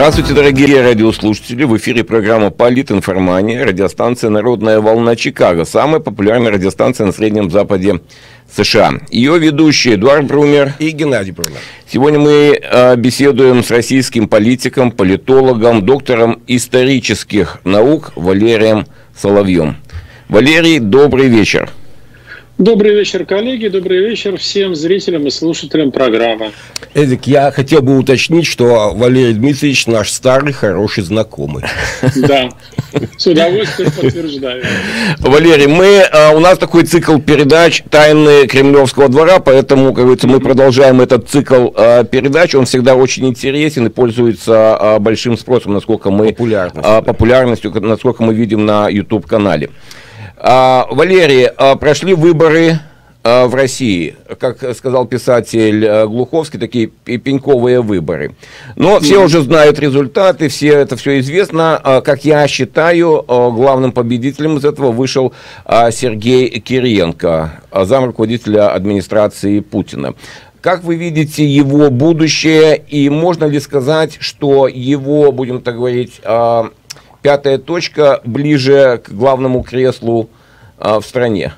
Здравствуйте, дорогие радиослушатели. В эфире программа «Политинформания», радиостанция «Народная волна Чикаго», самая популярная радиостанция на Среднем Западе США. Ее ведущие Эдуард Брумер и Геннадий Брумер. Сегодня мы беседуем с российским политиком, политологом, доктором исторических наук Валерием Соловьем. Валерий, добрый вечер. Добрый вечер, коллеги, добрый вечер всем зрителям и слушателям программы. Эдик, я хотел бы уточнить, что Валерий Дмитриевич наш старый хороший знакомый. Да, с удовольствием подтверждаю. Валерий, у нас такой цикл передач «Тайны Кремлевского двора», поэтому, как говорится, мы продолжаем этот цикл передач. Он всегда очень интересен и пользуется большим спросом, популярностью, насколько мы видим на YouTube-канале. Валерий, прошли выборы в России, как сказал писатель Глуховский, такие пеньковые выборы. Но все уже знают результаты, это все известно. Как я считаю, главным победителем из этого вышел Сергей Кириенко, замруководителя администрации Путина. Как вы видите его будущее, и можно ли сказать, что его, будем так говорить, пятая точка ближе к главному креслу в стране?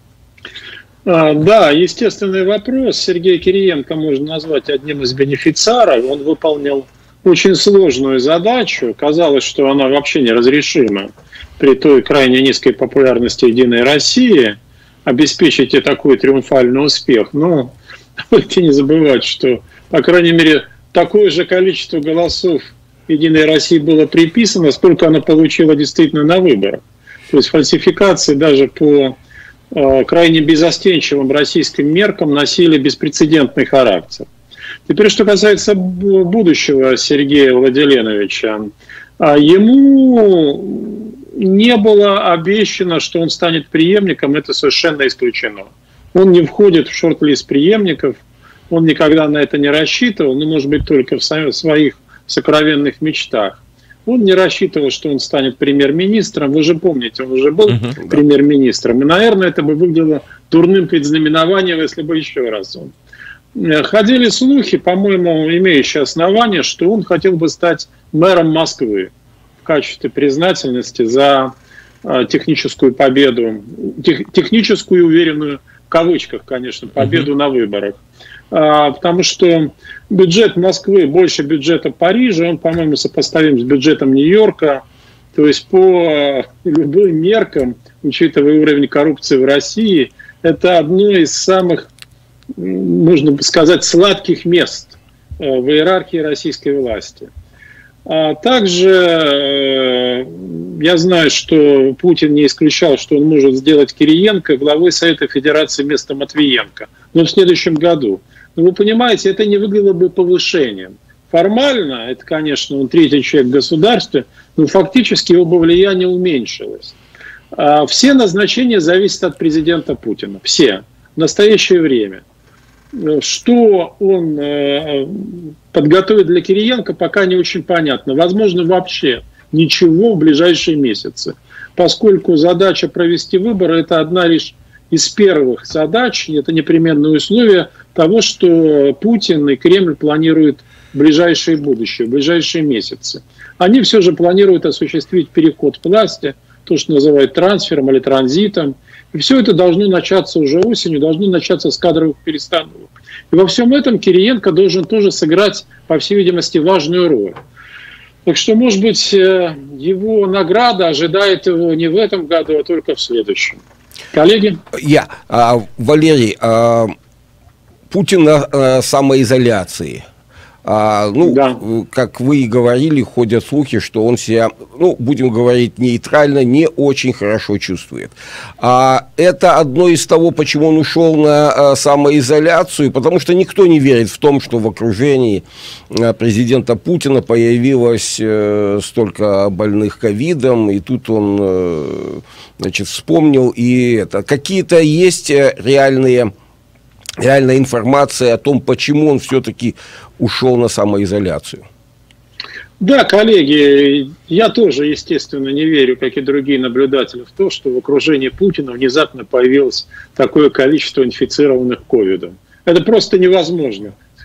Да, естественный вопрос. Сергея Кириенко можно назвать одним из бенефициаров. Он выполнил очень сложную задачу. Казалось, что она вообще неразрешима при той крайне низкой популярности «Единой России». Обеспечить такой триумфальный успех. Но давайте не забывать, что, по крайней мере, такое же количество голосов «Единой России» было приписано, сколько она получила действительно на выборах. То есть фальсификации даже по крайне безостенчивым российским меркам носили беспрецедентный характер. Теперь, что касается будущего Сергея Владиленовича, ему не было обещано, что он станет преемником, это совершенно исключено. Он не входит в шорт-лист преемников, он никогда на это не рассчитывал, но, может быть, только в своих сокровенных мечтах. Он не рассчитывал, что он станет премьер-министром. Вы же помните, он уже был премьер-министром. И, наверное, это бы выглядело дурным предзнаменованием, если бы еще раз он. Ходили слухи, по-моему, имеющие основания, что он хотел бы стать мэром Москвы в качестве признательности за техническую победу, техническую, уверенную, в кавычках, конечно, победу на выборах. Потому что бюджет Москвы больше бюджета Парижа, он, по-моему, сопоставим с бюджетом Нью-Йорка. То есть по любым меркам, учитывая уровень коррупции в России, это одно из самых, можно сказать, сладких мест в иерархии российской власти. Также я знаю, что Путин не исключал, что он может сделать Кириенко главой Совета Федерации вместо Матвиенко, но в следующем году. Но вы понимаете, это не выглядело бы повышением. Формально, это, конечно, он третий человек в государстве, но фактически его бы влияние уменьшилось. Все назначения зависят от президента Путина. Все. В настоящее время. Что он подготовит для Кириенко, пока не очень понятно. Возможно, вообще ничего в ближайшие месяцы. Поскольку задача провести выборы – это одна лишь из первых задач, это непременное условие того, что Путин и Кремль планируют в ближайшее будущее, в ближайшие месяцы. Они все же планируют осуществить переход к власти, то, что называют трансфером или транзитом. И все это должно начаться уже осенью, должно начаться с кадровых перестановок. И во всем этом Кириенко должен тоже сыграть, по всей видимости, важную роль. Так что, может быть, его награда ожидает его не в этом году, а только в следующем. Коллеги? Валерий, Путин на самоизоляции. Да. Как вы и говорили, ходят слухи, что он себя, будем говорить, нейтрально, не очень хорошо чувствует. Это одно из того, почему он ушел на самоизоляцию, потому что никто не верит в том, что в окружении президента Путина появилось столько больных ковидом, и тут он, вспомнил, и это. Какие-то есть реальная информация о том, почему он все-таки ушел на самоизоляцию. Да, коллеги, я тоже, естественно, не верю, как и другие наблюдатели, в то, что в окружении Путина внезапно появилось такое количество инфицированных ковидом. Это просто невозможно.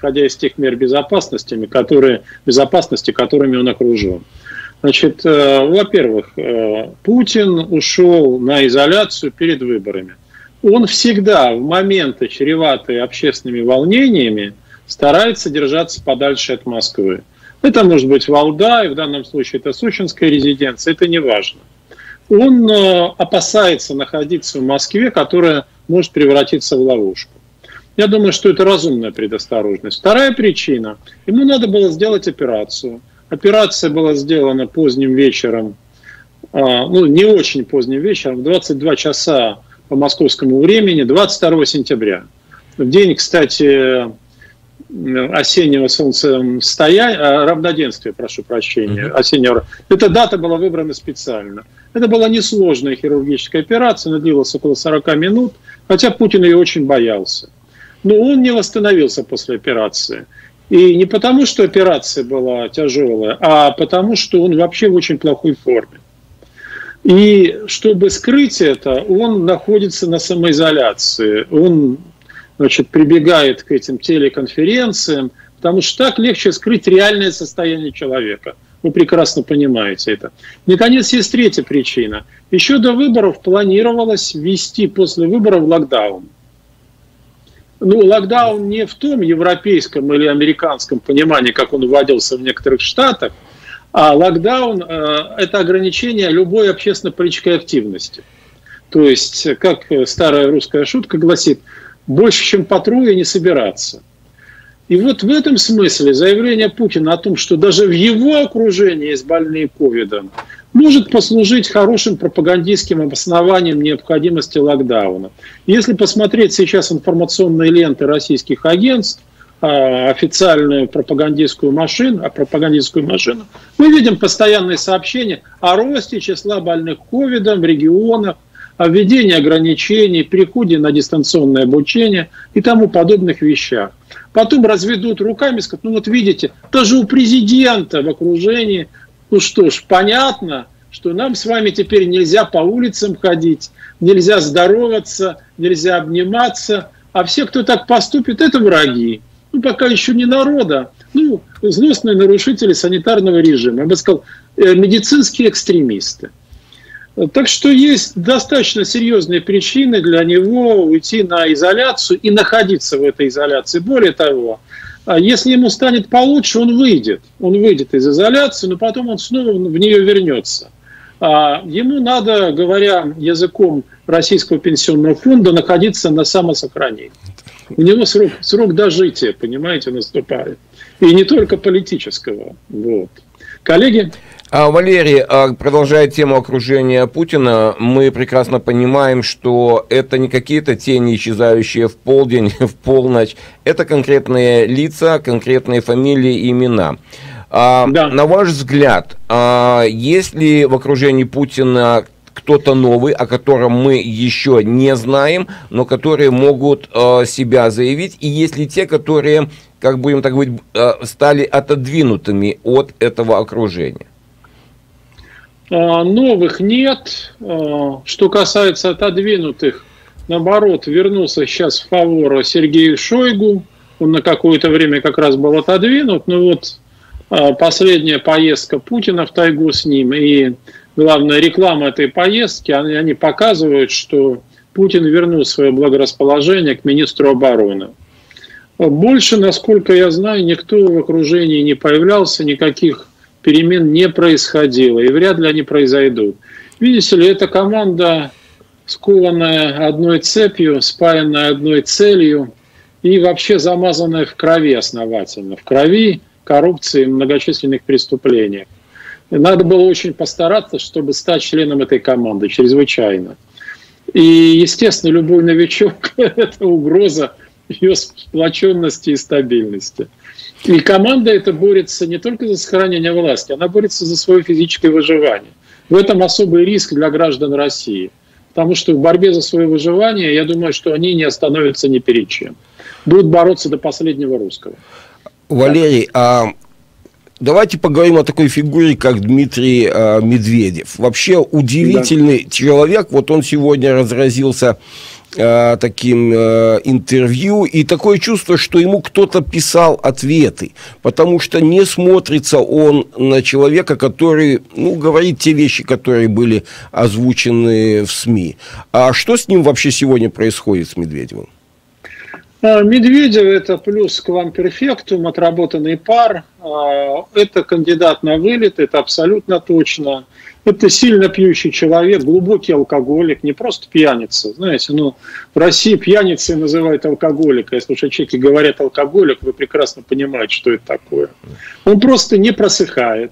исходя из тех мер безопасности, которыми он окружен. Значит, во-первых, Путин ушел на изоляцию перед выборами. Он всегда в моменты, чреватые общественными волнениями, старается держаться подальше от Москвы. Это может быть Валдай, в данном случае это сочинская резиденция, это не важно. Он опасается находиться в Москве, которая может превратиться в ловушку. Я думаю, что это разумная предосторожность. Вторая причина. Ему надо было сделать операцию. Операция была сделана поздним вечером, не очень поздним вечером, в 22 часа по московскому времени, 22 сентября. В день, кстати, осеннего солнцестояния, равноденствия, прошу прощения, осеннего. Эта дата была выбрана специально. Это была несложная хирургическая операция, она длилась около 40 минут, хотя Путин ее очень боялся. Но он не восстановился после операции. И не потому, что операция была тяжелая, а потому, что он вообще в очень плохой форме. И чтобы скрыть это, он находится на самоизоляции. Он, прибегает к этим телеконференциям, потому что так легче скрыть реальное состояние человека. Вы прекрасно понимаете это. Наконец, есть третья причина. Еще до выборов планировалось ввести после выборов локдаун. Локдаун не в том европейском или американском понимании, как он вводился в некоторых штатах, а локдаун – это ограничение любой общественно-политической активности. То есть, как старая русская шутка гласит, больше, чем по трое, не собираться. И вот в этом смысле заявление Путина о том, что даже в его окружении есть больные ковидом, может послужить хорошим пропагандистским обоснованием необходимости локдауна. Если посмотреть сейчас информационные ленты российских агентств, официальную пропагандистскую машину, мы видим постоянные сообщения о росте числа больных ковидом в регионах, о введении ограничений, переходе на дистанционное обучение и тому подобных вещах. Потом разведут руками и скажут, видите, даже у президента в окружении, понятно, что нам с вами теперь нельзя по улицам ходить, нельзя здороваться, нельзя обниматься, а все, кто так поступит, это враги. Пока еще не народа, злостные нарушители санитарного режима, я бы сказал, медицинские экстремисты. Так что есть достаточно серьезные причины для него уйти на изоляцию и находиться в этой изоляции. Более того, если ему станет получше, он выйдет из изоляции, но потом он снова в нее вернется. Ему надо, говоря языком Российского пенсионного фонда, находиться на самосохранении. У него срок дожития, понимаете, наступает. И не только политического. Коллеги? Валерий, продолжая тему окружения Путина, мы прекрасно понимаем, что это не какие-то тени, исчезающие в полдень, в полночь. Это конкретные лица, конкретные фамилии и имена. Да. На ваш взгляд, есть ли в окружении Путина кто-то новый, о котором мы еще не знаем, но которые могут себя заявить? И есть ли те, которые, как будем так говорить, стали отодвинутыми от этого окружения? Новых нет. Что касается отодвинутых, наоборот, вернулся сейчас в фавор Сергею Шойгу. Он на какое-то время как раз был отодвинут. Но последняя поездка Путина в тайгу с ним и, главное, реклама этой поездки, они показывают, что Путин вернул свое благорасположение к министру обороны. Больше, насколько я знаю, никто в окружении не появлялся, никаких перемен не происходило, и вряд ли они произойдут. Видите ли, эта команда, скованная одной цепью, спаянная одной целью и вообще замазанная в крови основательно. В крови, коррупции, многочисленных преступлениях. Надо было очень постараться, чтобы стать членом этой команды, чрезвычайно. И, естественно, любой новичок – это угроза ее сплоченности и стабильности. И команда эта борется не только за сохранение власти, она борется за свое физическое выживание. В этом особый риск для граждан России. Потому что в борьбе за свое выживание, я думаю, что они не остановятся ни перед чем. Будут бороться до последнего русского. Валерий, давайте поговорим о такой фигуре, как Дмитрий Медведев. Вообще удивительный человек. Вот он сегодня разразился таким интервью, и такое чувство, что ему кто-то писал ответы, потому что не смотрится он на человека, который, ну, говорит те вещи, которые были озвучены в СМИ. А что с ним вообще сегодня происходит, с Медведевым? Медведев – это плюс квамперфектум, отработанный пар, это кандидат на вылет, это абсолютно точно. Это сильно пьющий человек, глубокий алкоголик, не просто пьяница. Знаете, ну, в России пьяницей называют алкоголика. Если уж чеки говорят алкоголик, вы прекрасно понимаете, что это такое. Он просто не просыхает,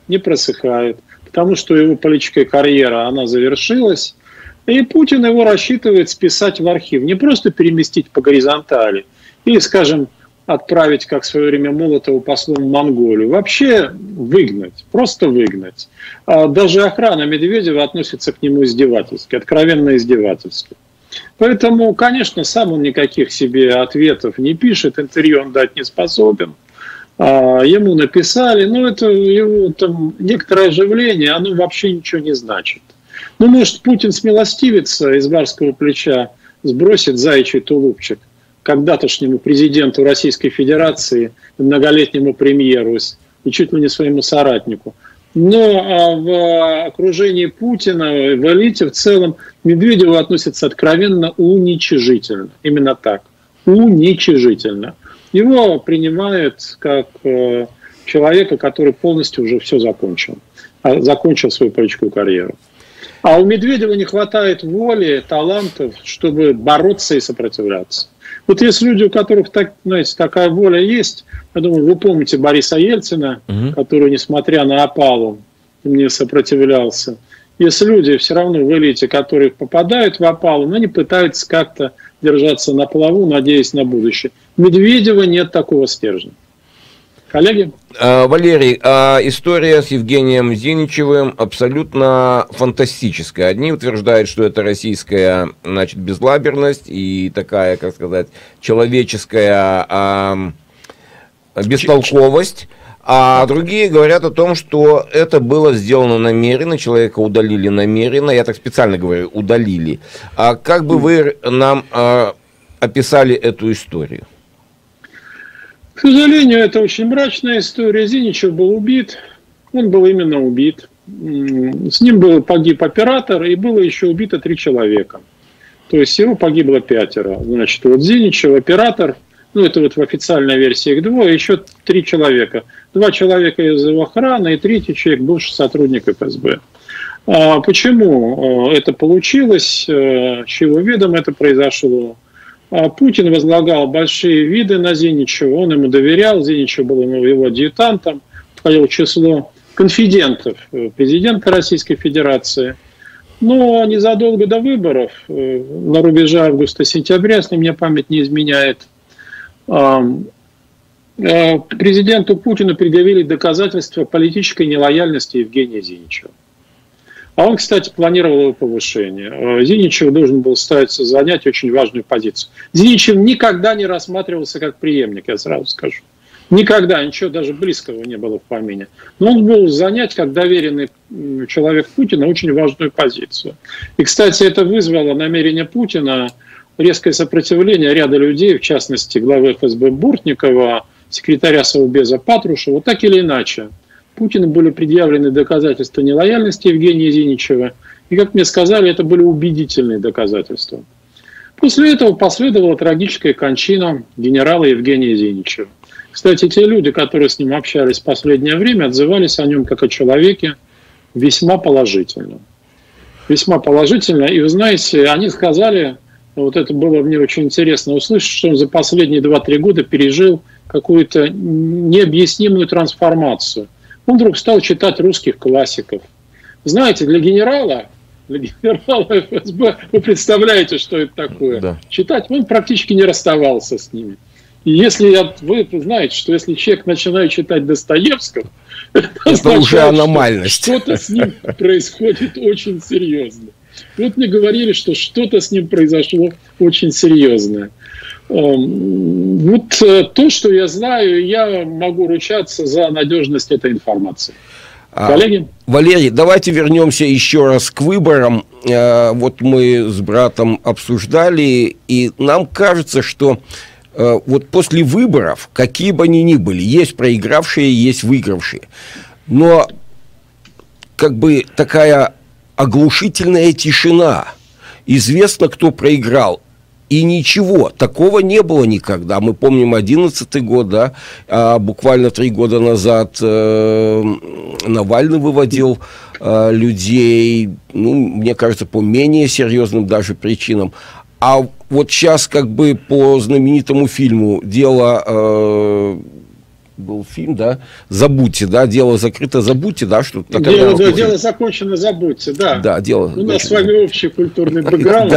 потому что его политическая карьера, она завершилась. И Путин его рассчитывает списать в архив. Не просто переместить по горизонтали или, скажем, отправить, как в свое время Молотова, послом в Монголию. Вообще выгнать, просто выгнать. Даже охрана Медведева относится к нему издевательски, откровенно издевательски. Поэтому, конечно, сам он никаких себе ответов не пишет, интервью он дать не способен. Ему написали, но это его там некоторое оживление, оно вообще ничего не значит. Ну, может, Путин смилостивится, из барского плеча сбросит заячий тулупчик когда-тошнему президенту Российской Федерации, многолетнему премьеру и чуть ли не своему соратнику. Но в окружении Путина, в элите в целом, Медведеву относятся откровенно уничижительно. Именно так. Уничижительно. Его принимают как человека, который полностью уже все закончил. Закончил свою политическую карьеру. А у Медведева не хватает воли, талантов, чтобы бороться и сопротивляться. Вот есть люди, у которых, так, знаете, такая воля есть. Я думаю, вы помните Бориса Ельцина, который, несмотря на опалу, не сопротивлялся. Есть люди все равно в элите, которые попадают в опалу, но они пытаются как-то держаться на плаву, надеясь на будущее. У Медведева нет такого стержня. Коллеги? Валерий, история с Евгением Зиничевым абсолютно фантастическая. Одни утверждают, что это российская, значит, безлаберность и такая, как сказать, человеческая бестолковость. А другие говорят о том, что это было сделано намеренно, человека удалили намеренно, я так специально говорю, удалили. А как бы вы нам описали эту историю? К сожалению, это очень мрачная история. Зиничев был убит, он был именно убит. С ним погиб оператор, и было еще убито 3 человека. То есть всего погибло 5. Значит, вот Зиничев, оператор, ну это вот в официальной версии их 2, еще 3 человека. 2 человека из его охраны и 3-й человек, бывший сотрудник ФСБ. Почему это получилось, с чего видом это произошло? Путин возлагал большие виды на Зиничева, он ему доверял, Зиничев был его адъютантом, входил в число конфидентов президента Российской Федерации. Но незадолго до выборов, на рубеже августа-сентября, если мне память не изменяет, президенту Путину предъявили доказательства политической нелояльности Евгения Зиничева. А он, кстати, планировал его повышение. Зиничев должен был занять очень важную позицию. Зиничев никогда не рассматривался как преемник, я сразу скажу. Никогда, ничего даже близкого не было в помине. Но он был занять, как доверенный человек Путина, очень важную позицию. И, кстати, это вызвало намерение Путина, резкое сопротивление ряда людей, в частности, главы ФСБ Бортникова, секретаря Совбеза Патрушева, так или иначе. Путину были предъявлены доказательства нелояльности Евгения Зиничева. И, как мне сказали, это были убедительные доказательства. После этого последовала трагическая кончина генерала Евгения Зиничева. Кстати, те люди, которые с ним общались в последнее время, отзывались о нем как о человеке весьма положительно. Весьма положительно. И вы знаете, они сказали, вот это было мне очень интересно услышать, что он за последние 2-3 года пережил какую-то необъяснимую трансформацию. Он вдруг стал читать русских классиков. Знаете, для генерала ФСБ, вы представляете, что это такое? Да. Читать, он практически не расставался с ними. И если вы знаете, что если человек начинает читать Достоевского, это уже аномальность. Что-то с ним происходит очень серьезно. Вот мне говорили, что что-то с ним произошло очень серьезное. Вот то, что я знаю, я могу ручаться за надежность этой информации. Коллеги? Валерий, давайте вернемся еще раз к выборам. вот мы с братом обсуждали, и нам кажется, что вот после выборов, какие бы они ни были, есть проигравшие, есть выигравшие, но как бы такая оглушительная тишина. Известно, кто проиграл. И ничего, такого не было никогда. Мы помним 2011 год, да, буквально 3 года назад Навальный выводил людей, ну, мне кажется, по менее серьезным даже причинам. А вот сейчас как бы по знаменитому фильму «Дело...» был фильм, да, «Забудьте», да, «Дело закрыто, забудьте», да, что-то такое. Дело закончено, забудьте, да. Да, дело. У нас с вами общий культурный бэкграунд.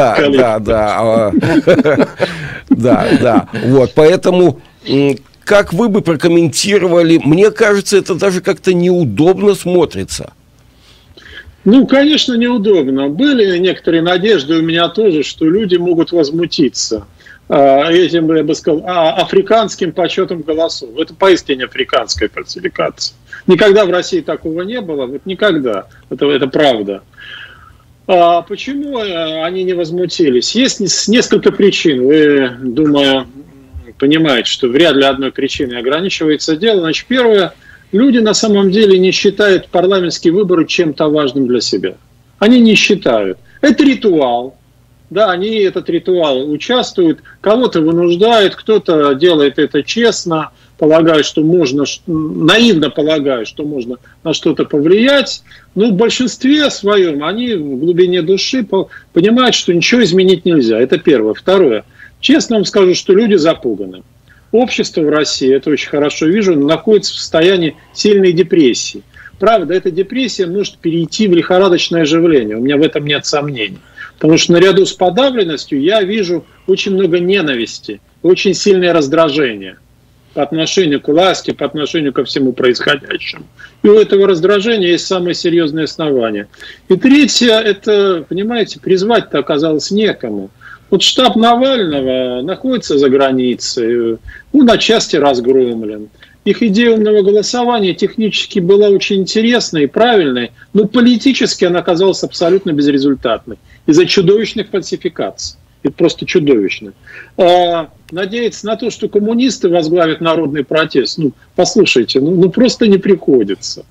Да. Вот, поэтому, как вы бы прокомментировали, мне кажется, это даже как-то неудобно смотрится. Ну, конечно, неудобно. Были некоторые надежды у меня тоже, что люди могут возмутиться этим, я бы сказал, африканским подсчетом голосов. Это поистине африканская фальсификация. Никогда в России такого не было, вот никогда. Это правда. Почему они не возмутились? Есть несколько причин. Вы, думаю, понимаете, что вряд ли одной причиной ограничивается дело. Значит, первое, люди на самом деле не считают парламентские выборы чем-то важным для себя. Они не считают. Это ритуал. Да, они этот ритуал участвуют, кого-то вынуждают, кто-то делает это честно, полагая, что можно, наивно полагая, что можно на что-то повлиять. Но в большинстве своем они в глубине души понимают, что ничего изменить нельзя. Это первое. Второе. Честно вам скажу, что люди запуганы. Общество в России, это очень хорошо вижу, находится в состоянии сильной депрессии. Правда, эта депрессия может перейти в лихорадочное оживление. У меня в этом нет сомнений. Потому что наряду с подавленностью я вижу очень много ненависти, очень сильное раздражение по отношению к власти, по отношению ко всему происходящему. И у этого раздражения есть самые серьезные основания. И третье, это, понимаете, призвать-то оказалось некому. Вот штаб Навального находится за границей, он отчасти разгромлен. Их идея умного голосования технически была очень интересной и правильной, но политически она оказалась абсолютно безрезультатной из-за чудовищных фальсификаций. Это просто чудовищно. Надеяться на то, что коммунисты возглавят народный протест, ну, послушайте, ну просто не приходится.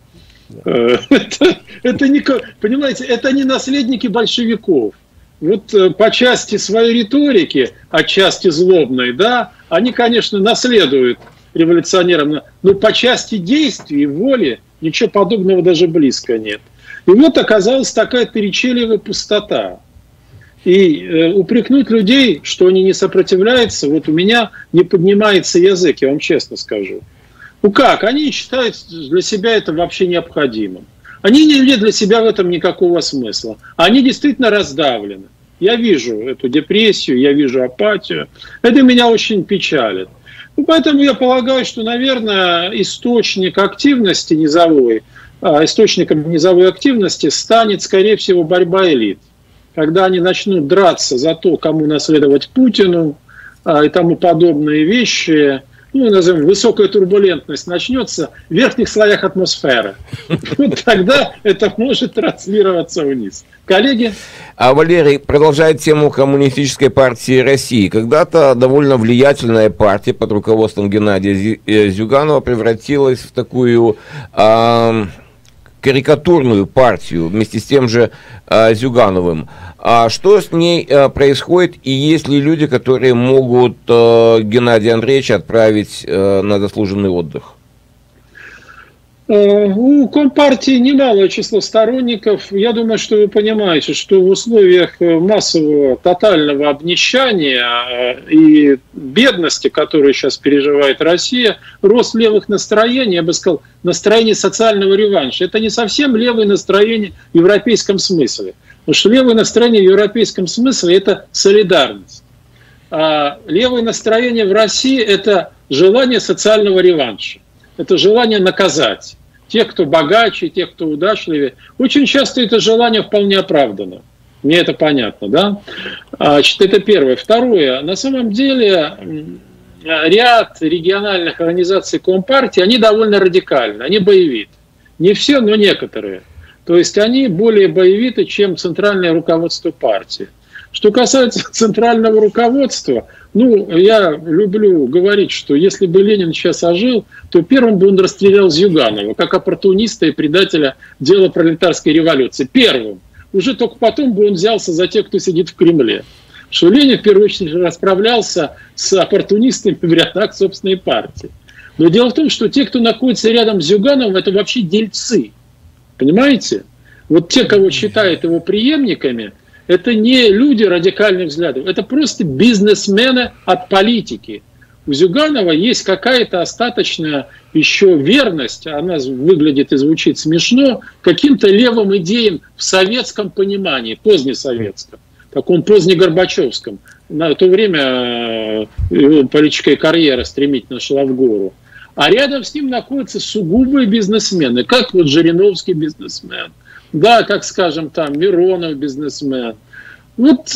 Это не, понимаете, это не наследники большевиков. Вот по части своей риторики, отчасти злобной, да, они, конечно, наследуют революционерам, но по части действий и воли ничего подобного даже близко нет. И вот оказалась такая торричелевая пустота. И упрекнуть людей, что они не сопротивляются, вот у меня не поднимается язык, я вам честно скажу. Ну как? Они считают для себя это вообще необходимым. Они не видят для себя в этом никакого смысла. Они действительно раздавлены. Я вижу эту депрессию, я вижу апатию. Это меня очень печалит. Ну, поэтому я полагаю, что, наверное, источник активности низовой, источником низовой активности станет, скорее всего, борьба элит. Когда они начнут драться за то, кому наследовать Путину и тому подобные вещи, ну, назовем, высокая турбулентность начнется в верхних слоях атмосферы. Вот тогда это может транслироваться вниз. Коллеги? Валерий продолжает тему Коммунистической партии России. Когда-то довольно влиятельная партия под руководством Геннадия Зюганова превратилась в такую карикатурную партию вместе с тем же Зюгановым. А что с ней происходит, и есть ли люди, которые могут Геннадия Андреевича отправить на заслуженный отдых? У Компартии немалое число сторонников. Я думаю, что вы понимаете, что в условиях массового тотального обнищания и бедности, которую сейчас переживает Россия, рост левых настроений, я бы сказал, настроение социального реванша. Это не совсем левые настроения в европейском смысле. Потому что левое настроение в европейском смысле – это солидарность. А левое настроение в России – это желание социального реванша. Это желание наказать тех, кто богаче, тех, кто удачливее. Очень часто это желание вполне оправдано. Мне это понятно, да? Значит, это первое. Второе. На самом деле ряд региональных организаций Компартии, они довольно радикальны, они боевиты. Не все, но некоторые. То есть они более боевиты, чем центральное руководство партии. Что касается центрального руководства, я люблю говорить, что если бы Ленин сейчас ожил, то первым бы он расстрелял Зюганова, как оппортуниста и предателя дела пролетарской революции. Первым. Уже только потом бы он взялся за тех, кто сидит в Кремле. Что Ленин, в первую очередь, расправлялся с оппортунистами в рядах собственной партии. Но дело в том, что те, кто находится рядом с Зюгановым, это вообще дельцы. Понимаете? Вот те, кого считают его преемниками, это не люди радикальных взглядов, это просто бизнесмены от политики. У Зюганова есть какая-то остаточная еще верность, она выглядит и звучит смешно, каким-то левым идеям в советском понимании, позднесоветском, таком позднегорбачевском. На то время его политическая карьера стремительно шла в гору. А рядом с ним находятся сугубые бизнесмены, как вот Жириновский бизнесмен, да, как, скажем, там Миронов бизнесмен. Вот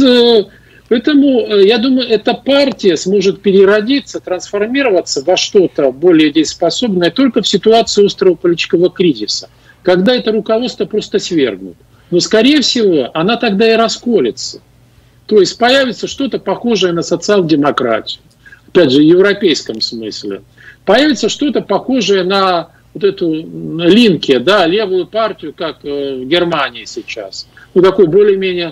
поэтому, я думаю, эта партия сможет переродиться, трансформироваться во что-то более дееспособное только в ситуации острого политического кризиса, когда это руководство просто свергнут. Но, скорее всего, она тогда и расколется. То есть появится что-то похожее на социал-демократию, опять же, в европейском смысле. Появится что-то похожее на вот эту Линке, да, левую партию, как в Германии сейчас. Такой более-менее,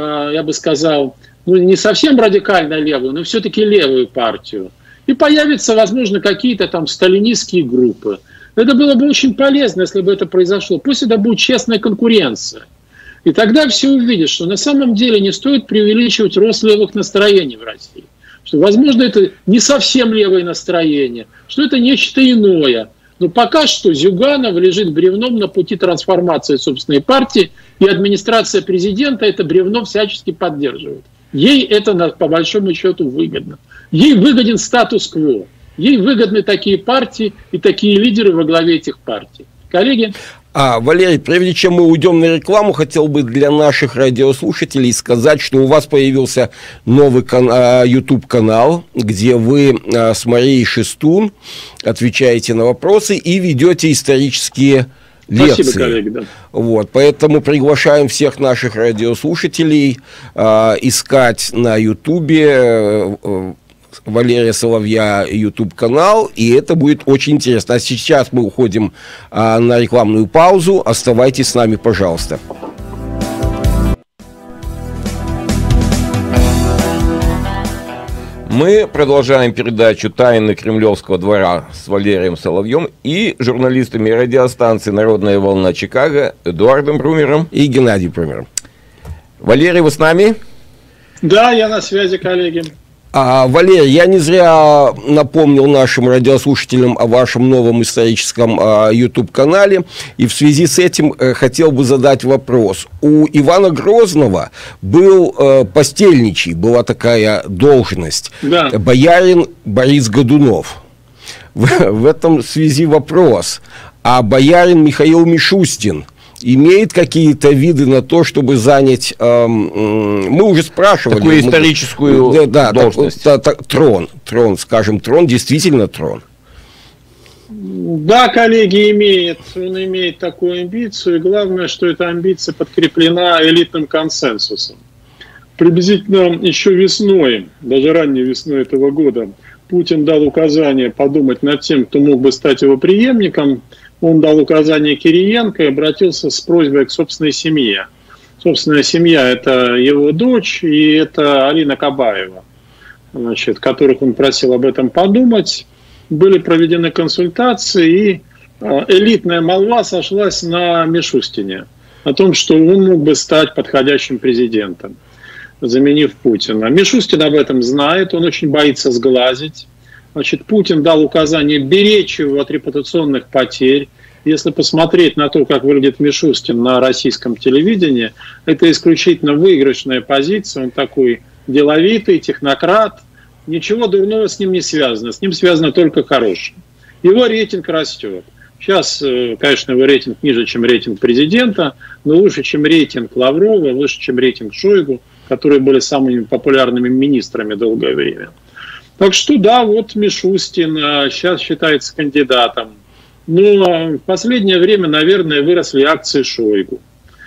я бы сказал, не совсем радикально левую, но все-таки левую партию. И появятся, возможно, какие-то там сталинистские группы. Это было бы очень полезно, если бы это произошло. Пусть это будет честная конкуренция. И тогда все увидят, что на самом деле не стоит преувеличивать рост левых настроений в России. Что, возможно, это не совсем левое настроение, что это нечто иное. Но пока что Зюганов лежит бревном на пути трансформации собственной партии, и администрация президента это бревно всячески поддерживает. Ей это, по большому счету, выгодно. Ей выгоден статус-кво. Ей выгодны такие партии и такие лидеры во главе этих партий. Коллеги? Валерий, прежде чем мы уйдем на рекламу, хотел бы для наших радиослушателей сказать, что у вас появился новый YouTube-канал, где вы с Марией Шестун отвечаете на вопросы и ведете исторические лекции. Спасибо, коллеги. Да. Вот, поэтому приглашаем всех наших радиослушателей искать на YouTube Валерия Соловья YouTube-канал, и это будет очень интересно. А сейчас мы уходим на рекламную паузу. Оставайтесь с нами, пожалуйста. Мы продолжаем передачу «Тайны Кремлевского двора» с Валерием Соловьем и журналистами радиостанции «Народная волна Чикаго» Эдуардом Брумером и Геннадием Брумером. Валерий, вы с нами? Да, я на связи, коллеги. Валерий, я не зря напомнил нашим радиослушателям о вашем новом историческом YouTube-канале, и в связи с этим хотел бы задать вопрос. У Ивана Грозного был постельничий, была такая должность, да. Боярин Борис Годунов. В этом связи вопрос. А боярин Михаил Мишустин имеет какие-то виды на то, чтобы занять, мы уже спрашивали. Такую историческую должность. Трон, скажем, трон, действительно трон. Да, коллеги, он имеет такую амбицию, и главное, что эта амбиция подкреплена элитным консенсусом. Приблизительно еще весной, даже ранней весной этого года, Путин дал указание подумать над тем, кто мог бы стать его преемником. Он дал указание Кириенко и обратился с просьбой к собственной семье. Собственная семья – это его дочь и это Алина Кабаева, которых он просил об этом подумать. Были проведены консультации, и элитная молва сошлась на Мишустине, о том, что он мог бы стать подходящим президентом, заменив Путина. Мишустин об этом знает, он очень боится сглазить. Путин дал указание беречь его от репутационных потерь. Если посмотреть на то, как выглядит Мишустин на российском телевидении, это исключительно выигрышная позиция. Он такой деловитый, технократ. Ничего дурного с ним не связано. С ним связано только хорошее. Его рейтинг растет. Сейчас, конечно, его рейтинг ниже, чем рейтинг президента, но выше, чем рейтинг Лаврова, выше, чем рейтинг Шойгу, которые были самыми популярными министрами долгое время. Так что да, вот Мишустин сейчас считается кандидатом Но в последнее время, наверное, выросли акции Шойгу.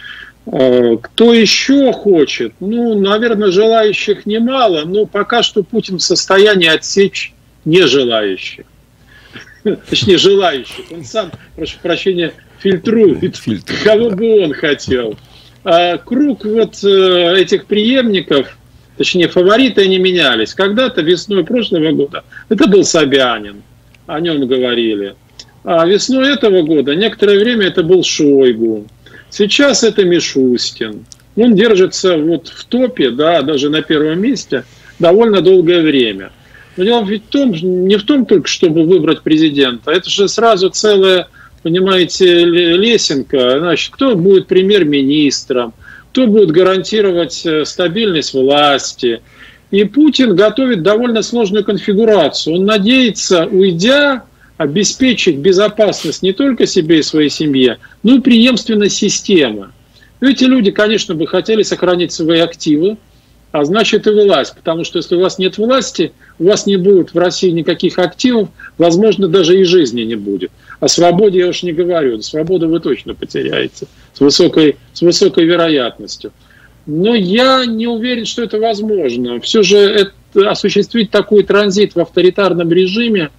Кто еще хочет? Ну, наверное, желающих немало, но пока что Путин в состоянии отсечь нежелающих. Точнее, желающих. Он сам, прошу прощения, фильтрует, кого бы он хотел. А круг вот этих преемников, точнее, фавориты, они менялись. Когда-то весной прошлого года это был Собянин, о нем говорили. А весной этого года некоторое время это был Шойгу. Сейчас это Мишустин. Он держится вот в топе, да, даже на первом месте довольно долгое время. Но дело ведь не в том только, чтобы выбрать президента. Это же сразу целая, понимаете, лесенка. Значит, кто будет премьер-министром, кто будет гарантировать стабильность власти. И Путин готовит довольно сложную конфигурацию. Он надеется, уйдя, обеспечить безопасность не только себе и своей семье, но и преемственность системы. Эти люди, конечно, бы хотели сохранить свои активы, а значит и власть. Потому что если у вас нет власти, у вас не будет в России никаких активов, возможно, даже и жизни не будет. О свободе я уж не говорю. Свободу вы точно потеряете с высокой вероятностью. Но я не уверен, что это возможно. Все же осуществить такой транзит в авторитарном режиме,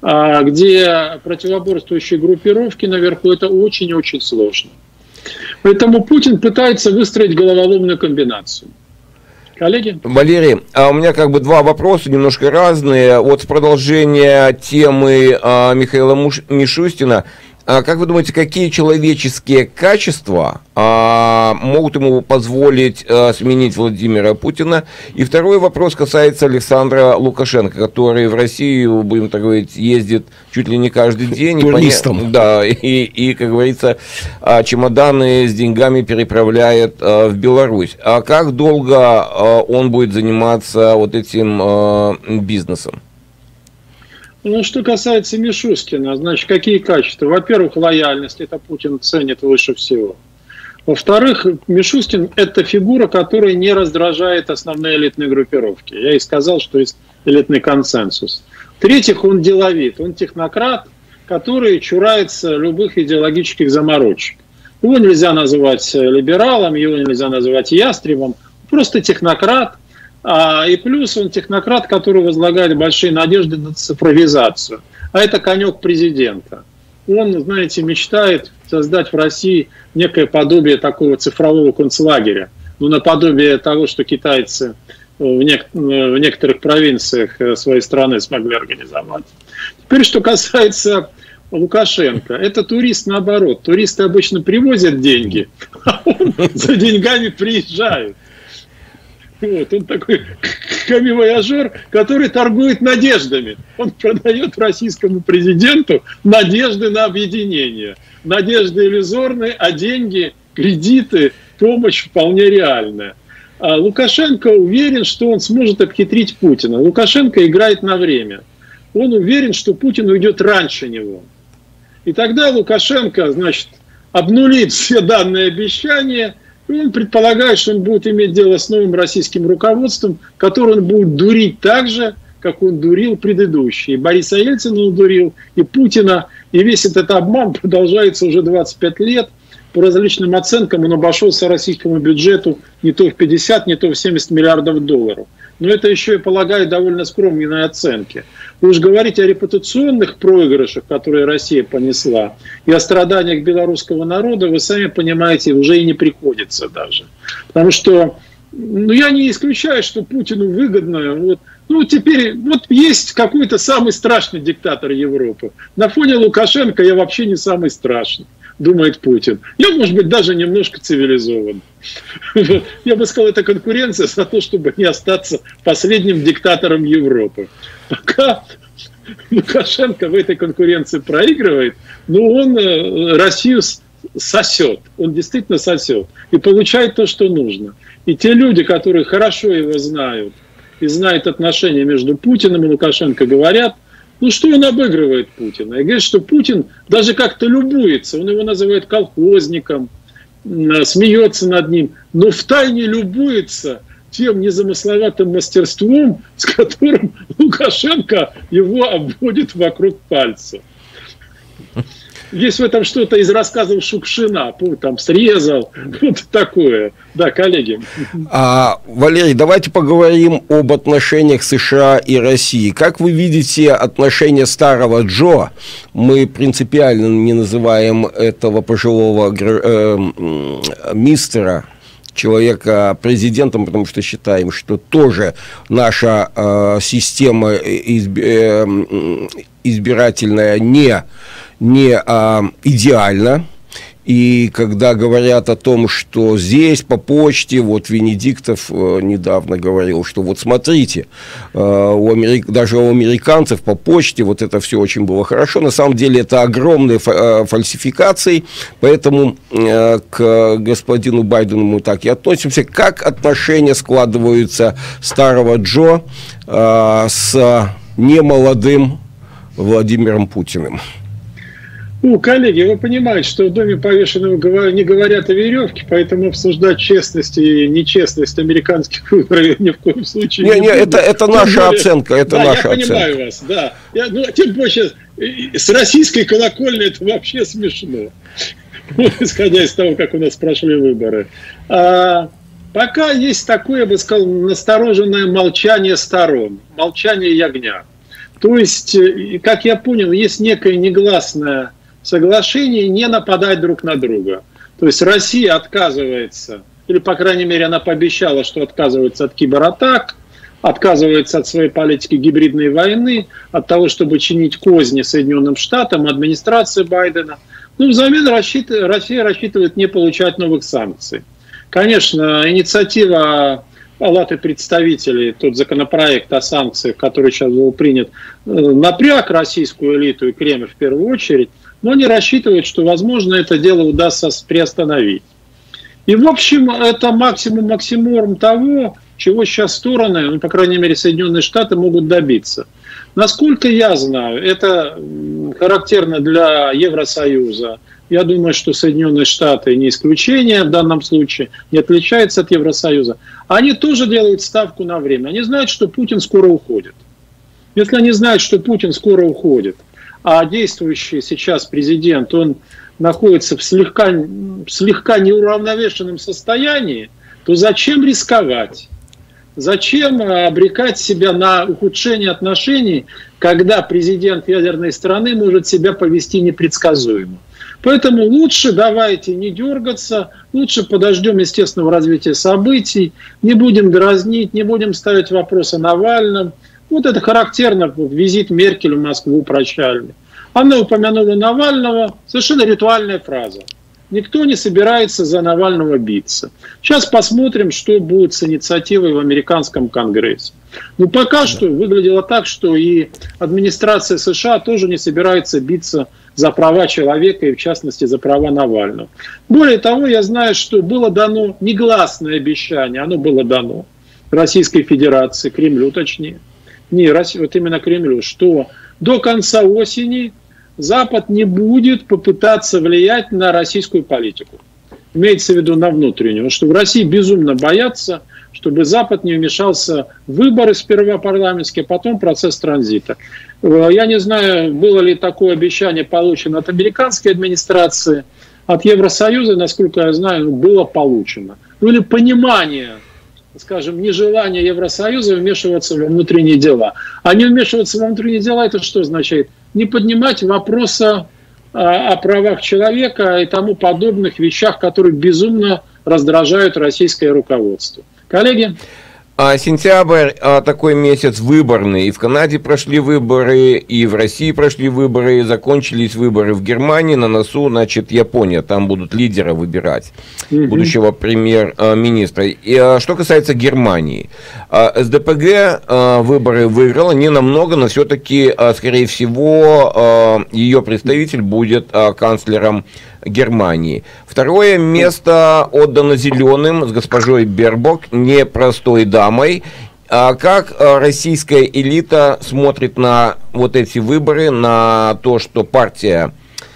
где противоборствующие группировки наверху, это очень-очень сложно. Поэтому Путин пытается выстроить головоломную комбинацию. Коллеги? Валерий, у меня как бы два вопроса, немножко разные. Вот в продолжение темы Михаила Мишустина. Как вы думаете, какие человеческие качества могут ему позволить сменить Владимира Путина? И второй вопрос касается Александра Лукашенко, который в Россию, будем так говорить, ездит чуть ли не каждый день. Туристом. Да, и, как говорится, чемоданы с деньгами переправляет в Беларусь. А как долго он будет заниматься вот этим бизнесом? Ну, что касается Мишустина, значит, какие качества? Во-первых, лояльность, это Путин ценит выше всего. Во-вторых, Мишустин – это фигура, которая не раздражает основные элитные группировки. Я и сказал, что есть элитный консенсус. В-третьих, он деловит, он технократ, который чурается любых идеологических заморочек. Его нельзя называть либералом, его нельзя называть ястребом, просто технократ. И плюс он технократ, который возлагает большие надежды на цифровизацию. А это конек президента. Он, знаете, мечтает создать в России некое подобие такого цифрового концлагеря. Ну, наподобие того, что китайцы в некоторых провинциях своей страны смогли организовать. Теперь, что касается Лукашенко. Это турист наоборот. Туристы обычно привозят деньги, а он за деньгами приезжает. Вот, он такой камевояжер, который торгует надеждами. Он продает российскому президенту надежды на объединение. Надежды иллюзорные, а деньги, кредиты, помощь вполне реальная. А Лукашенко уверен, что он сможет обхитрить Путина. Лукашенко играет на время. Он уверен, что Путин уйдет раньше него. И тогда Лукашенко, значит, обнулит все данные обещания. И он предполагает, что он будет иметь дело с новым российским руководством, которое он будет дурить так же, как он дурил предыдущий. И Бориса Ельцина он дурил, и Путина. И весь этот обман продолжается уже 25 лет. По различным оценкам он обошелся российскому бюджету не то в 50, не то в 70 миллиардов долларов. Но это еще, я полагаю, довольно скромные оценки. Вы уж говорите о репутационных проигрышах, которые Россия понесла, и о страданиях белорусского народа, вы сами понимаете, уже и не приходится даже. Потому что, я не исключаю, что Путину выгодно. Теперь есть какой-то самый страшный диктатор Европы. На фоне Лукашенко я вообще не самый страшный, думает Путин. Я, может быть, даже немножко цивилизован. Я бы сказал, это конкуренция за то, чтобы не остаться последним диктатором Европы. Пока Лукашенко в этой конкуренции проигрывает, он Россию сосет. Он действительно сосет. И получает то, что нужно. И те люди, которые хорошо его знают, и знают отношения между Путиным и Лукашенко, говорят, что он обыгрывает Путина. И говорит, что Путин даже как-то любуется. Он его называет колхозником, смеется над ним, но втайне любуется тем незамысловатым мастерством, с которым Лукашенко его обводит вокруг пальца. Есть в этом что-то из рассказов Шукшина, там срезал, вот такое. Да, коллеги. Валерий, давайте поговорим об отношениях США и России. Как вы видите отношения старого Джо? Мы принципиально не называем этого пожилого мистера, человека президентом, потому что считаем, что тоже наша система избирательная не идеально. И когда говорят о том, что здесь по почте, вот Венедиктов недавно говорил, что вот смотрите, даже у американцев по почте вот это все очень было хорошо. На самом деле это огромные фальсификации, поэтому к господину Байдену мы так и относимся. Как отношения складываются старого Джо с немолодым Владимиром Путиным? Коллеги, вы понимаете, что в доме повешенного не говорят о веревке, поэтому обсуждать честность и нечестность американских выборов ни в коем случае не буду. Это наша оценка. Это наша я понимаю вас, да. Тем более, с российской колокольни это вообще смешно, исходя из того, как у нас прошли выборы. Пока есть такое, я бы сказал, настороженное молчание сторон, молчание ягня. То есть, как я понял, есть некое негласное соглашение не нападать друг на друга. То есть Россия отказывается, или, по крайней мере, она пообещала, что отказывается от кибератак, отказывается от своей политики гибридной войны, от того, чтобы чинить козни Соединенным Штатам, администрации Байдена. Взамен Россия рассчитывает не получать новых санкций. Конечно, инициатива Палаты представителей, тот законопроект о санкциях, который сейчас был принят, напряг российскую элиту и Кремль в первую очередь, но они рассчитывают, что, возможно, это дело удастся приостановить. И, в общем, это максимум того, чего сейчас стороны, по крайней мере, Соединенные Штаты могут добиться. Насколько я знаю, это характерно для Евросоюза. Я думаю, что Соединенные Штаты не исключение в данном случае, не отличаются от Евросоюза. Они тоже делают ставку на время. Они знают, что Путин скоро уходит. Если они знают, что Путин скоро уходит, а действующий сейчас президент, он находится в слегка неуравновешенном состоянии, то зачем рисковать? Зачем обрекать себя на ухудшение отношений, когда президент ядерной страны может себя повести непредсказуемо? Поэтому лучше давайте не дергаться, лучше подождем естественного развития событий, не будем дразнить, не будем ставить вопрос о Навальном. Вот это характерно, визит Меркель в Москву прощальный. Она упомянула Навального, совершенно ритуальная фраза. Никто не собирается за Навального биться. Сейчас посмотрим, что будет с инициативой в американском Конгрессе. Пока что выглядело так, что и администрация США тоже не собирается биться за права человека и, в частности, за права Навального. Более того, я знаю, что было дано негласное обещание, оно было дано Российской Федерации, Кремлю точнее, вот именно Кремлю, что до конца осени Запад не будет попытаться влиять на российскую политику. Имеется в виду на внутреннюю. Потому что в России безумно боятся, чтобы Запад не вмешался в выборы сперва парламентские, а потом процесс транзита. Я не знаю, было ли такое обещание получено от американской администрации, от Евросоюза, насколько я знаю, было получено. Или понимание, скажем, нежелание Евросоюза вмешиваться во внутренние дела. А не вмешиваться во внутренние дела, это что означает? Не поднимать вопроса о правах человека и тому подобных вещах, которые безумно раздражают российское руководство. Коллеги? Сентябрь такой месяц выборный. И в Канаде прошли выборы, и в России прошли выборы, и закончились выборы в Германии. На носу, значит, Япония. Там будут лидера выбирать, будущего премьер-министра. И что касается Германии. СДПГ выборы выиграла не намного, но все-таки, скорее всего, ее представитель будет канцлером Германии. Второе место отдано зеленым с госпожой Бербок, непростой дамой. Как российская элита смотрит на вот эти выборы, на то, что партия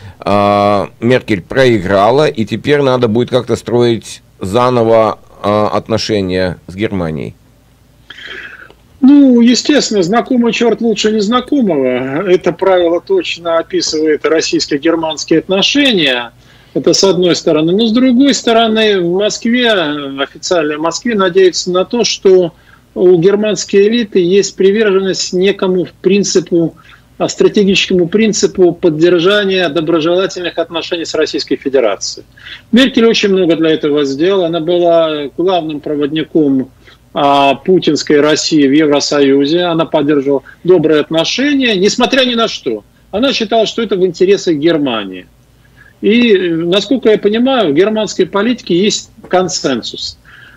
Меркель проиграла, и теперь надо будет как-то строить заново отношения с Германией? Ну, естественно, знакомый черт лучше незнакомого. Это правило точно описывает российско-германские отношения. Это с одной стороны. Но с другой стороны, в Москве, официально в Москве, надеются на то, что у германской элиты есть приверженность некому принципу, стратегическому принципу поддержания доброжелательных отношений с Российской Федерацией. Меркель очень много для этого сделала. Она была главным проводником путинской России в Евросоюзе. Она поддерживала добрые отношения, несмотря ни на что. Она считала, что это в интересах Германии. И, насколько я понимаю, в германской политике есть консенсус.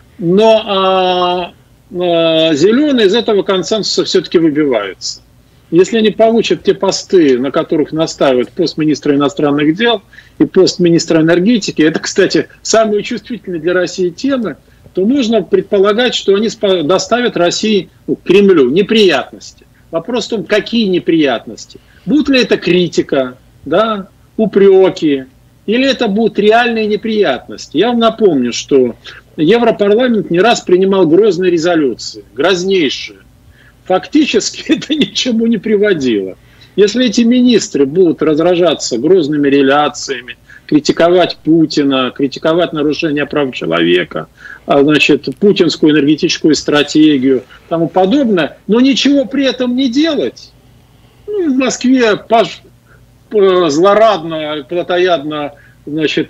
Но зеленые из этого консенсуса все-таки выбиваются. Если они получат те посты, на которых настаивают пост министра иностранных дел и пост министра энергетики, это, кстати, самые чувствительные для России темы, то можно предполагать, что они доставят России, Кремлю, неприятности. Вопрос в том, какие неприятности. Будут ли это критика, да, упреки, или это будут реальные неприятности. Я вам напомню, что Европарламент не раз принимал грозные резолюции, грознейшие. Фактически это ни к чему не приводило. Если эти министры будут разражаться грозными реляциями, критиковать Путина, критиковать нарушение прав человека, значит, путинскую энергетическую стратегию, тому подобное, но ничего при этом не делать. Ну, в Москве злорадно, плотоядно, значит,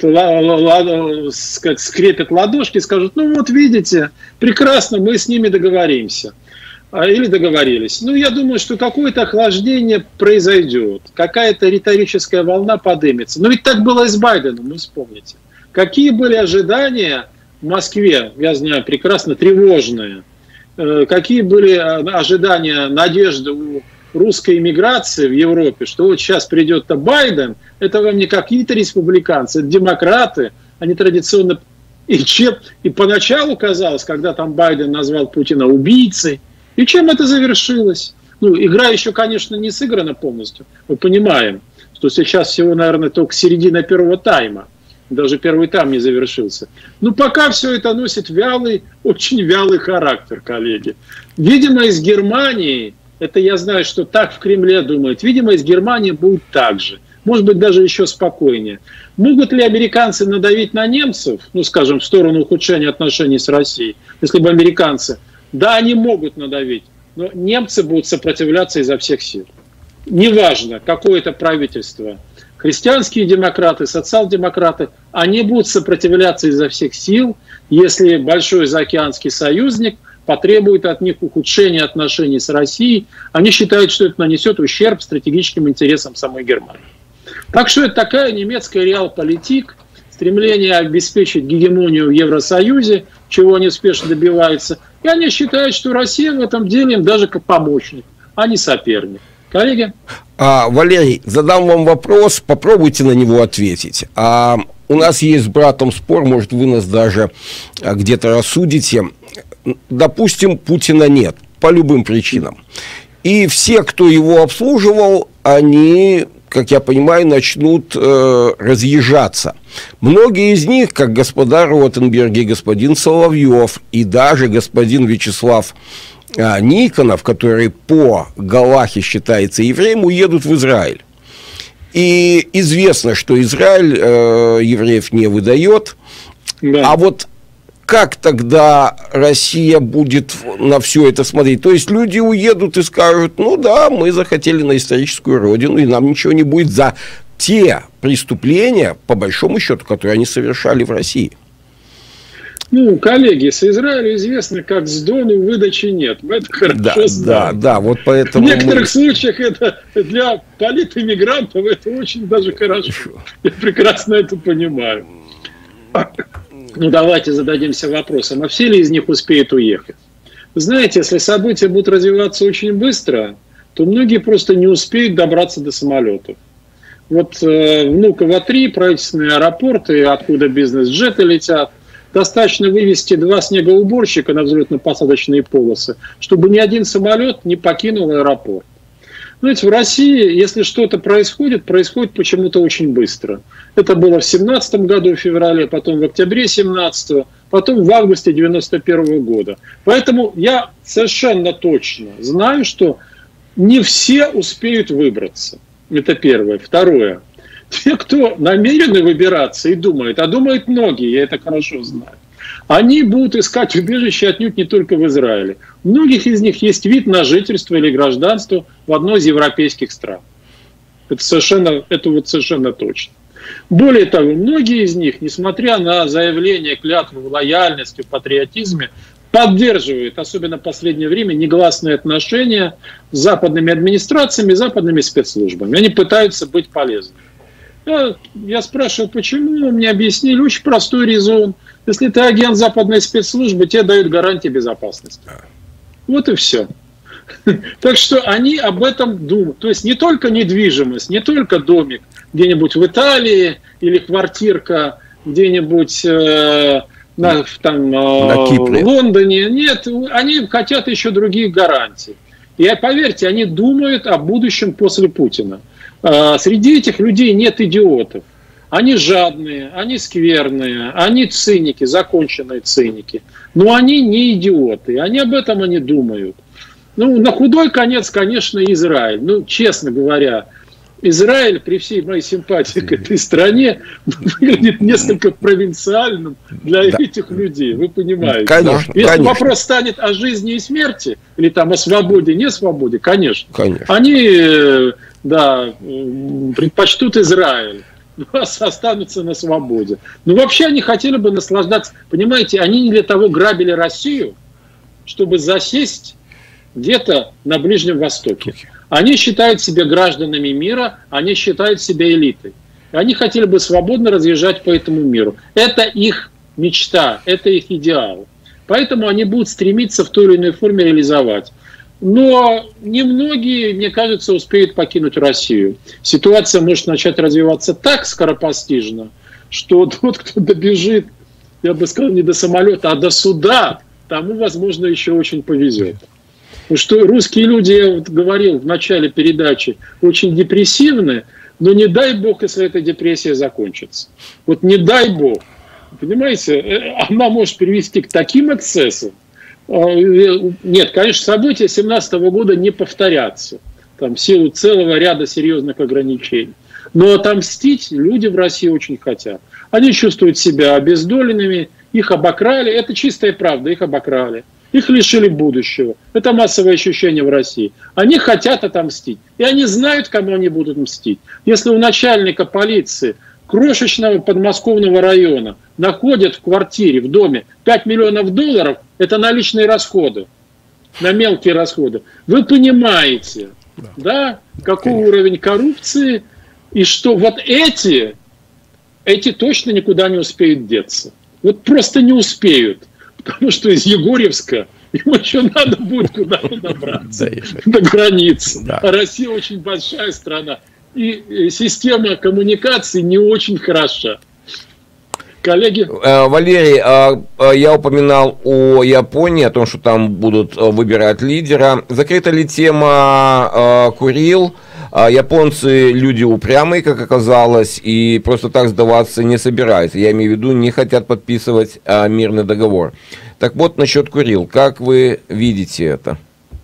скрепят ладошки и скажут: ну вот видите, прекрасно, мы с ними договоримся. Или договорились. Ну, я думаю, что какое-то охлаждение произойдет, какая-то риторическая волна поднимется. Но ведь так было и с Байденом, вы вспомните. Какие были ожидания в Москве, я знаю прекрасно, тревожные. Какие были ожидания, надежды у русской иммиграции в Европе, что вот сейчас придет-то Байден, это вам не какие-то республиканцы, это демократы, они традиционно... И поначалу казалось, когда там Байден назвал Путина убийцей, и чем это завершилось? Ну, игра еще, конечно, не сыграна полностью. Мы понимаем, что сейчас всего, наверное, только середина первого тайма. Даже первый тайм не завершился. Но пока все это носит вялый, очень вялый характер, коллеги. Видимо, из Германии, это я знаю, что так в Кремле думают, видимо, из Германии будет так же. Может быть, даже еще спокойнее. Могут ли американцы надавить на немцев, ну, скажем, в сторону ухудшения отношений с Россией, если бы американцы... Да, они могут надавить, но немцы будут сопротивляться изо всех сил. Неважно, какое это правительство. Христианские демократы, социал-демократы, они будут сопротивляться изо всех сил, если большой заокеанский союзник потребует от них ухудшения отношений с Россией. Они считают, что это нанесет ущерб стратегическим интересам самой Германии. Так что это такая немецкая реал-политик, стремление обеспечить гегемонию в Евросоюзе, чего они успешно добиваются. И они считают, что Россия в этом деле им даже как помощник, а не соперник. Коллеги? Валерий, задам вам вопрос, попробуйте на него ответить. У нас есть с братом спор, может, вы нас даже где-то рассудите. Допустим, Путина нет, по любым причинам. И все, кто его обслуживал, они, как я понимаю, начнут разъезжаться. Многие из них, как господа Ротенберги, господин Соловьев и даже господин Вячеслав Никонов, который по Галахе считается евреем, уедут в Израиль. И известно, что Израиль евреев не выдает. Да. А вот как тогда Россия будет на все это смотреть? То есть люди уедут и скажут: ну да, мы захотели на историческую родину, и нам ничего не будет за те преступления, по большому счету, которые они совершали в России. Ну, коллеги, с Израилем известно, как с Дону выдачи нет. Мы это хорошо знаем. Да, вот поэтому... В некоторых случаях это для политэмигрантов это очень даже хорошо. Я прекрасно это понимаю. Ну, давайте зададимся вопросом, а все ли из них успеют уехать? Знаете, если события будут развиваться очень быстро, то многие просто не успеют добраться до самолетов. Вот Внуково-3, правительственные аэропорты, откуда бизнес-джеты летят, достаточно вывести 2 снегоуборщика на взлетно-посадочные полосы, чтобы ни один самолет не покинул аэропорт. Знаете, в России, если что-то происходит почему-то очень быстро. Это было в 2017 году, в феврале, потом в октябре 2017, потом в августе 1991 года. Поэтому я совершенно точно знаю, что не все успеют выбраться. Это первое. Второе. Те, кто намерены выбираться и думают, а думают многие, я это хорошо знаю, они будут искать убежище отнюдь не только в Израиле. У многих из них есть вид на жительство или гражданство в одной из европейских стран. Это совершенно точно. Более того, многие из них, несмотря на заявление, клятву в лояльности, в патриотизме, поддерживают, особенно в последнее время, негласные отношения с западными администрациями, западными спецслужбами. Они пытаются быть полезными. Я спрашивал, почему, мне объяснили очень простой резон. Если ты агент западной спецслужбы, тебе дают гарантии безопасности. Вот и все. Так что они об этом думают. То есть не только недвижимость, не только домик где-нибудь в Италии или квартирка где-нибудь в Лондоне. Нет, они хотят еще других гарантий. И поверьте, они думают о будущем после Путина. Среди этих людей нет идиотов. Они жадные, они скверные, они циники, законченные циники. Но они не идиоты, они об этом они думают. Ну, на худой конец, конечно, Израиль. Ну, честно говоря, Израиль, при всей моей симпатии к этой стране, выглядит несколько провинциальным для этих людей. Вы понимаете? Конечно, Если конечно. вопрос станет о жизни и смерти, или там о свободе, не свободе, конечно. Конечно. Они, предпочтут Израиль. Останутся на свободе. Но вообще они хотели бы наслаждаться. Понимаете, они не для того грабили Россию, чтобы засесть где-то на Ближнем Востоке. Они считают себя гражданами мира, они считают себя элитой. Они хотели бы свободно разъезжать по этому миру. Это их мечта, это их идеал. Поэтому они будут стремиться в той или иной форме реализовать. Но немногие, мне кажется, успеют покинуть Россию. Ситуация может начать развиваться так скоропостижно, что тот, кто добежит, я бы сказал, не до самолета, а до суда, тому, возможно, еще очень повезет. Потому что русские люди, я говорил в начале передачи, очень депрессивны, но не дай бог, если эта депрессия закончится. Вот не дай бог. Понимаете, она может привести к таким эксцессам. Нет, конечно, события 2017 года не повторятся. Там, в силу целого ряда серьезных ограничений. Но отомстить люди в России очень хотят. Они чувствуют себя обездоленными, их обокрали. Это чистая правда, их обокрали. Их лишили будущего. Это массовое ощущение в России. Они хотят отомстить. И они знают, кому они будут мстить. Если у начальника полиции крошечного подмосковного района находят в квартире, в доме 5 миллионов долларов, это наличные расходы, на мелкие расходы. Вы понимаете, да, какой уровень коррупции, и что вот эти точно никуда не успеют деться. Вот просто не успеют. Потому что из Егорьевска им еще надо будет куда-то добраться, до границы. А Россия очень большая страна. И система коммуникации не очень хороша. Коллеги? Валерий, я упоминал о Японии, о том, что там будут выбирать лидера. Закрыта ли тема Курил? Японцы люди упрямые, как оказалось, и просто так сдаваться не собираются. Я имею в виду, не хотят подписывать мирный договор. Так вот, насчет Курил, как вы видите это?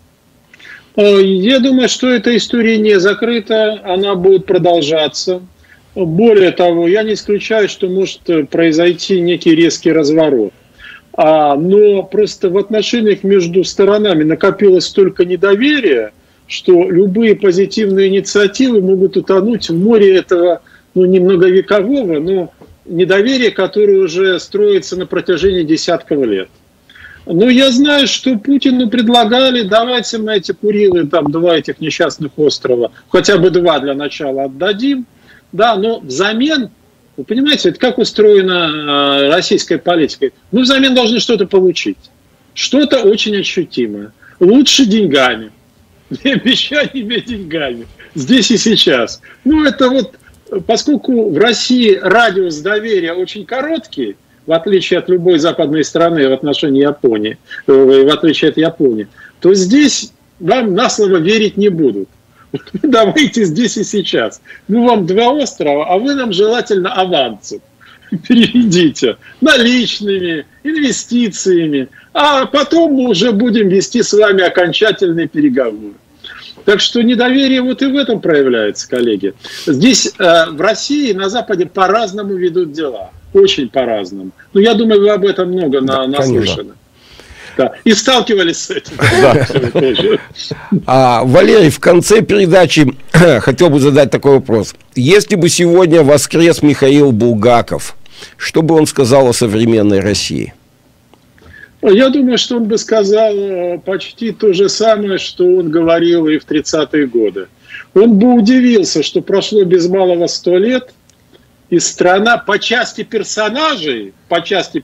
Я думаю, что эта история не закрыта, она будет продолжаться. Более того, я не исключаю, что может произойти некий резкий разворот. Но просто в отношениях между сторонами накопилось столько недоверия, что любые позитивные инициативы могут утонуть в море этого, не многовекового, но недоверия, которое уже строится на протяжении десятков лет. Но я знаю, что Путину предлагали, давайте мы эти Курилы, там 2 этих несчастных острова, хотя бы 2 для начала отдадим, да, но взамен, вы понимаете, это как устроена российская политика, мы взамен должны что-то получить, что-то очень ощутимое, лучше деньгами. Не обещаниями, деньгами. Здесь и сейчас. Это вот, поскольку в России радиус доверия очень короткий, в отличие от любой западной страны в отношении Японии, в отличие от Японии, то здесь вам на слово верить не будут. Давайте здесь и сейчас. Мы вам 2 острова, а вы нам желательно авансом переведите наличными, инвестициями, а потом мы уже будем вести с вами окончательные переговоры. Так что недоверие вот и в этом проявляется, коллеги. Здесь в России, на Западе по-разному ведут дела. Очень по-разному. Но я думаю, вы об этом много наслышаны. Да. И сталкивались с этим. Валерий, в конце передачи хотел бы задать такой вопрос. Если бы сегодня воскрес Михаил Булгаков, что бы он сказал о современной России? Я думаю, что он бы сказал почти то же самое, что он говорил и в 30-е годы. Он бы удивился, что прошло без малого 100 лет, и страна по части персонажей, по части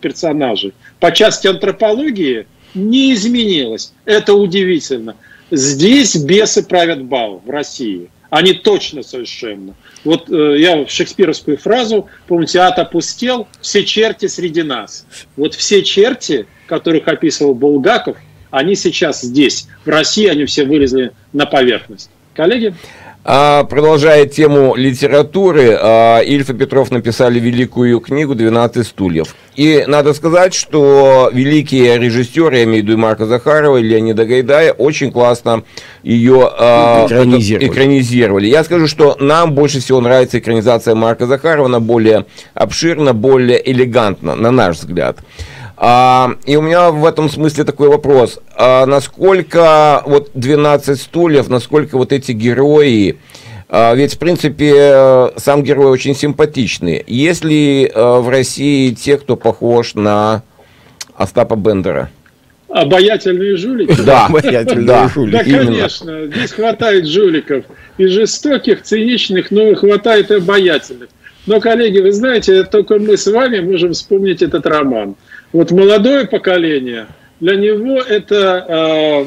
антропологии не изменилась. Это удивительно. Здесь бесы правят бал в России. Они точно совершенно. Вот я шекспировскую фразу, помните, ад опустел, все черти среди нас. Вот все черти, которых описывал Булгаков, они сейчас здесь. В России они все вылезли на поверхность. Коллеги? Продолжая тему литературы, Ильф и Петров написали великую книгу «12 стульев». И надо сказать, что великие режиссеры, я имею в виду Марка Захарова и Леонида Гайдая, очень классно ее экранизировали. Я скажу, что нам больше всего нравится экранизация Марка Захарова, она более обширна, более элегантна, на наш взгляд. И у меня в этом смысле такой вопрос. Насколько вот 12 стульев, насколько вот эти герои, ведь в принципе сам герой очень симпатичный. Есть ли в России те, кто похож на Остапа Бендера? Обаятельные жулики? Да, обаятельные жулики. Да, конечно. Здесь хватает жуликов и жестоких, циничных, но хватает и обаятельных. Но, коллеги, вы знаете, только мы с вами можем вспомнить этот роман. Вот молодое поколение, для него это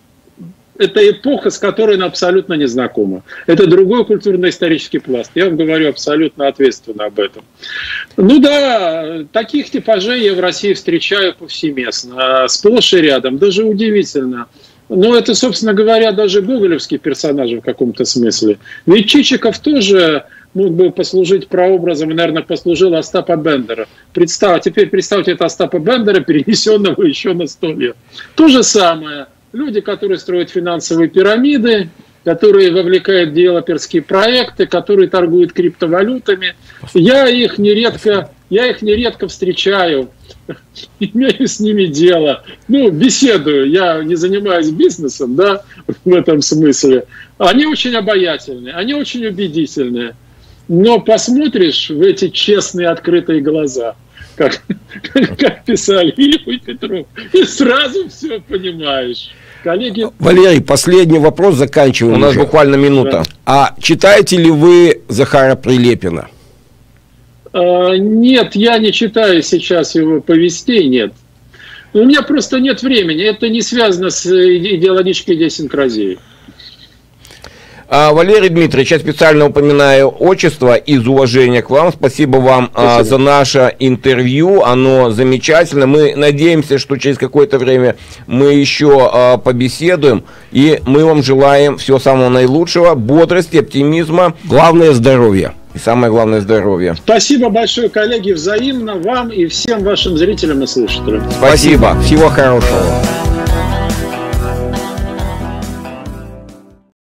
эпоха, с которой она абсолютно не знакома. Это другой культурно-исторический пласт. Я вам говорю абсолютно ответственно об этом. Ну да, таких типажей я в России встречаю повсеместно, сплошь и рядом, даже удивительно. Но это, собственно говоря, даже гоголевские персонажи в каком-то смысле. Ведь Чичиков тоже мог бы послужить прообразом, и, наверное, послужил Остапа Бендера. Теперь представьте это Остапа Бендера, перенесенного еще на 100 лет. То же самое. Люди, которые строят финансовые пирамиды, которые вовлекают в девелоперские проекты, которые торгуют криптовалютами. Я их нередко встречаю, имею с ними дело. Беседую. Я не занимаюсь бизнесом, да, в этом смысле. Они очень обаятельные, они очень убедительные. Но посмотришь в эти честные, открытые глаза, как писали Ильф и Петров, и сразу все понимаешь. Коллеги... Валерий, последний вопрос, заканчиваем. У нас буквально минута. Да. Читаете ли вы Захара Прилепина? Нет, я не читаю сейчас его повестей, нет. У меня просто нет времени. Это не связано с идеологической идиосинкразией. Валерий Дмитриевич, я специально упоминаю отчество из уважения к вам. Спасибо вам за наше интервью. Оно замечательно. Мы надеемся, что через какое-то время мы еще побеседуем. И мы вам желаем всего самого наилучшего, бодрости, оптимизма. Главное — здоровье. И самое главное — здоровье. Спасибо большое, коллеги, взаимно вам и всем вашим зрителям и слушателям. Спасибо. Всего хорошего.